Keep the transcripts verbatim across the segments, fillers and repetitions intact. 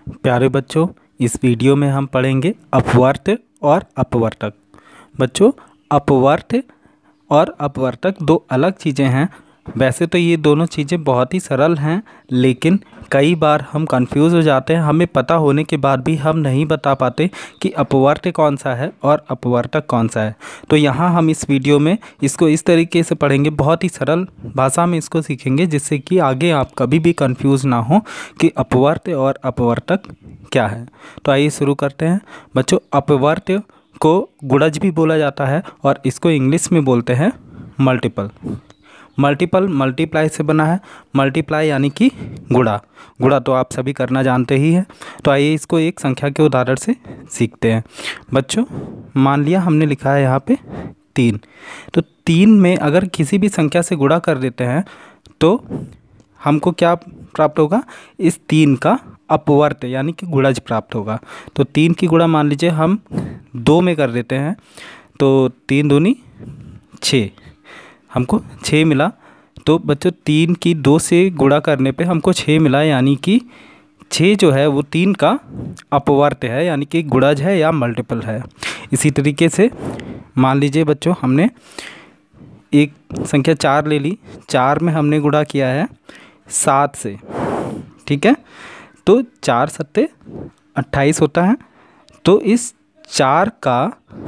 प्यारे बच्चों, इस वीडियो में हम पढ़ेंगे अपवर्त्य और अपवर्तक। बच्चों, अपवर्त्य और अपवर्तक दो अलग चीज़ें हैं। वैसे तो ये दोनों चीज़ें बहुत ही सरल हैं, लेकिन कई बार हम कंफ्यूज हो जाते हैं। हमें पता होने के बाद भी हम नहीं बता पाते कि अपवर्त्य कौन सा है और अपवर्तक कौन सा है। तो यहाँ हम इस वीडियो में इसको इस तरीके से पढ़ेंगे, बहुत ही सरल भाषा में इसको सीखेंगे, जिससे कि आगे आप कभी भी कंफ्यूज ना हो कि अपवर्त्य और अपवर्तक क्या है। तो आइए शुरू करते हैं। बच्चों, अपवर्त्य को गुणज भी बोला जाता है और इसको इंग्लिश में बोलते हैं मल्टीपल। मल्टीपल मल्टीप्लाई से बना है। मल्टीप्लाई यानी कि गुणा। गुणा तो आप सभी करना जानते ही हैं। तो आइए इसको एक संख्या के उदाहरण से सीखते हैं। बच्चों, मान लिया हमने लिखा है यहाँ पे तीन। तो तीन में अगर किसी भी संख्या से गुणा कर देते हैं तो हमको क्या प्राप्त होगा? इस तीन का अपवर्त्य यानी कि गुणज प्राप्त होगा। तो तीन की गुणा मान लीजिए हम दो में कर देते हैं, तो तीन दूनी छः, हमको छः मिला। तो बच्चों, तीन की दो से गुणा करने पे हमको छः मिला, यानी कि छः जो है वो तीन का अपवर्त्य है, यानी कि गुणज है या मल्टीपल है। इसी तरीके से मान लीजिए बच्चों, हमने एक संख्या चार ले ली। चार में हमने गुणा किया है सात से, ठीक है। तो चार सत्ते अट्ठाईस होता है। तो इस चार का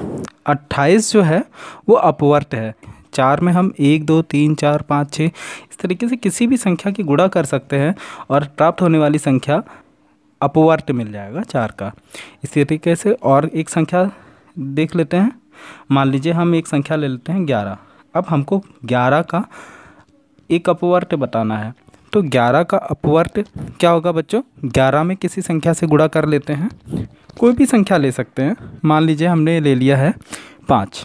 अट्ठाईस जो है वो अपवर्त्य है। चार में हम एक दो तीन चार पाँच छः इस तरीके से किसी भी संख्या की गुणा कर सकते हैं और प्राप्त होने वाली संख्या अपवर्त्य मिल जाएगा चार का। इसी तरीके से और एक संख्या देख लेते हैं। मान लीजिए हम एक संख्या ले लेते हैं ग्यारह। अब हमको ग्यारह का एक अपवर्त्य बताना है। तो ग्यारह का अपवर्त्य क्या होगा बच्चों? ग्यारह में किसी संख्या से गुणा कर लेते हैं, कोई भी संख्या ले सकते हैं। मान लीजिए हमने ले लिया है पाँच।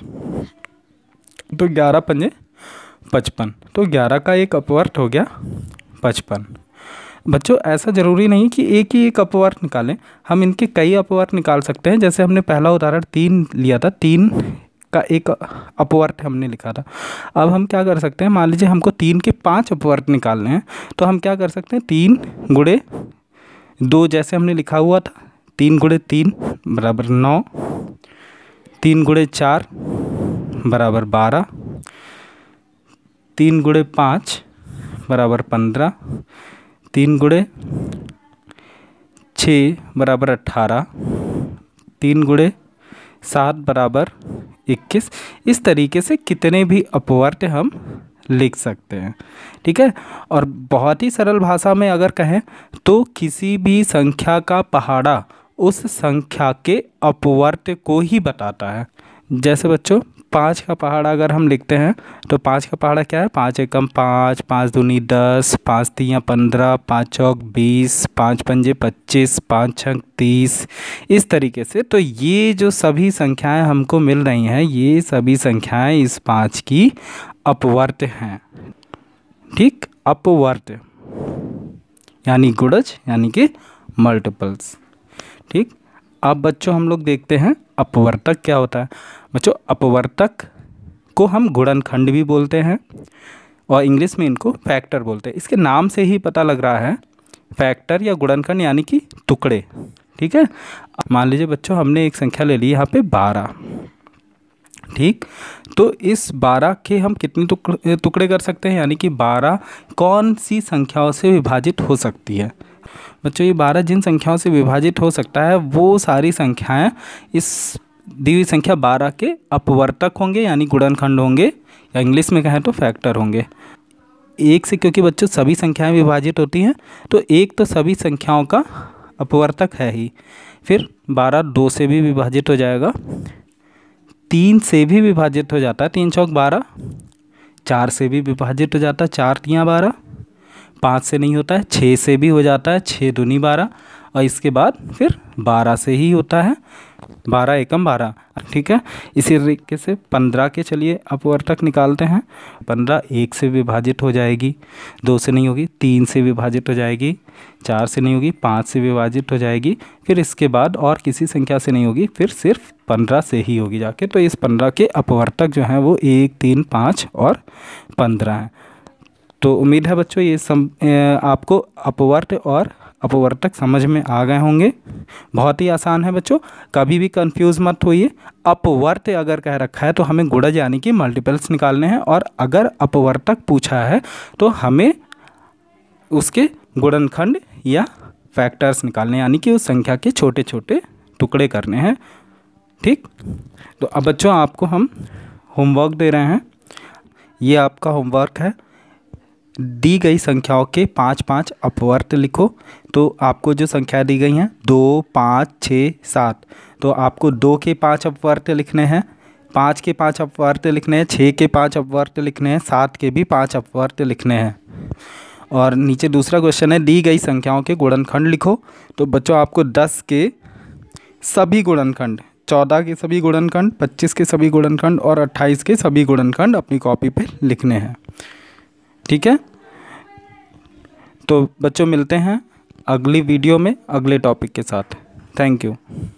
तो ग्यारह पंजे पचपन। तो ग्यारह का एक अपवर्त्य हो गया पचपन। बच्चों, ऐसा ज़रूरी नहीं कि एक ही एक अपवर्त्य निकालें, हम इनके कई अपवर्त्य निकाल सकते हैं। जैसे हमने पहला उदाहरण तीन लिया था, तीन का एक अपवर्त्य हमने लिखा था। अब हम क्या कर सकते हैं? मान लीजिए हमको तीन के पांच अपवर्त्य निकालने हैं, तो हम क्या कर सकते हैं? तीन गुणे दो, जैसे हमने लिखा हुआ था, तीन गुणे तीन बराबर नौ, तीन गुणे चार बराबर बारह, तीन गुणे पाँच बराबर पंद्रह, तीन गुणे छः बराबर अट्ठारह, तीन गुणे सात बराबर इक्कीस। इस तरीके से कितने भी अपवर्त्य हम लिख सकते हैं, ठीक है। और बहुत ही सरल भाषा में अगर कहें तो किसी भी संख्या का पहाड़ा उस संख्या के अपवर्त्य को ही बताता है। जैसे बच्चों, पाँच का पहाड़ा अगर हम लिखते हैं तो पाँच का पहाड़ा क्या है? पाँच एकम पाँच, पाँच दूनी दस, पाँच तियाँ पंद्रह, पाँच चौक बीस, पाँच पंजे पच्चीस, पाँच छक तीस। इस तरीके से तो ये जो सभी संख्याएं हमको मिल रही हैं, ये सभी संख्याएं इस पाँच की अपवर्त्य हैं, ठीक। अपवर्त्य यानी गुणज यानी कि मल्टीपल्स, ठीक। अब बच्चों हम लोग देखते हैं अपवर्तक क्या होता है। बच्चों, अपवर्तक को हम गुणनखंड भी बोलते हैं और इंग्लिश में इनको फैक्टर बोलते हैं। इसके नाम से ही पता लग रहा है, फैक्टर या गुणनखंड यानी कि टुकड़े, ठीक है। मान लीजिए बच्चों, हमने एक संख्या ले ली यहाँ पे बारह, ठीक। तो इस बारह के हम कितने टुकड़े टुकड़े कर सकते हैं, यानी कि बारह कौन सी संख्याओं से विभाजित हो सकती है? बच्चों, ये बारह जिन संख्याओं से विभाजित हो सकता है वो सारी संख्याएं इस दी हुई संख्या बारह के अपवर्तक होंगे, यानी गुणनखंड होंगे, या इंग्लिश में कहें तो फैक्टर होंगे। एक से क्योंकि बच्चों सभी संख्याएं विभाजित होती हैं, तो एक तो सभी संख्याओं का अपवर्तक है ही। फिर बारह दो से भी विभाजित हो जाएगा, तीन से भी विभाजित हो जाता है, तीन चौक बारह, चार से भी विभाजित हो जाता है, चार तियाँ बारह, पाँच से नहीं होता है, छः से भी हो जाता है, छः दूनी बारह, और इसके बाद फिर बारह से ही होता है, बारह एकम बारह, ठीक है। इसी तरीके से पंद्रह के चलिए अपवर्तक निकालते हैं। पंद्रह एक से विभाजित हो जाएगी, दो से नहीं होगी, तीन से विभाजित हो जाएगी, चार से नहीं होगी, पाँच से विभाजित हो जाएगी, फिर इसके बाद और किसी संख्या से नहीं होगी, फिर सिर्फ पंद्रह से ही होगी जाके। तो इस पंद्रह के अपवर्तक जो हैं वो एक, तीन, पाँच और पंद्रह हैं। तो उम्मीद है बच्चों ये सम आपको अपवर्त्य और अपवर्तक समझ में आ गए होंगे। बहुत ही आसान है बच्चों, कभी भी कंफ्यूज मत होइए। अपवर्त अगर कह रखा है तो हमें गुणज यानी कि मल्टीपल्स निकालने हैं, और अगर अपवर्तक पूछा है तो हमें उसके गुणनखंड या फैक्टर्स निकालने, यानी कि उस संख्या के छोटे छोटे टुकड़े करने हैं। ठीक, तो अब बच्चों आपको हम होमवर्क दे रहे हैं। ये आपका होमवर्क है। दी गई संख्याओं के पाँच पाँच अपवर्त लिखो। तो आपको जो संख्या दी गई हैं दो, पाँच, छः, सात, तो आपको दो के पाँच अपवर्त लिखने हैं, पाँच के पाँच अपवर्त लिखने हैं, छः के पाँच अपवर्त लिखने हैं, सात के भी पाँच अपवर्त लिखने हैं। और नीचे दूसरा क्वेश्चन है दी गई संख्याओं के गुणनखंड लिखो। तो बच्चों आपको दस के सभी गुणनखंड, चौदह के सभी गुणनखंड, पच्चीस के सभी गुणनखंड और अट्ठाईस के सभी गुणनखंड अपनी कॉपी पे लिखने हैं। ठीक है, तो बच्चों मिलते हैं अगली वीडियो में अगले टॉपिक के साथ। Thank you.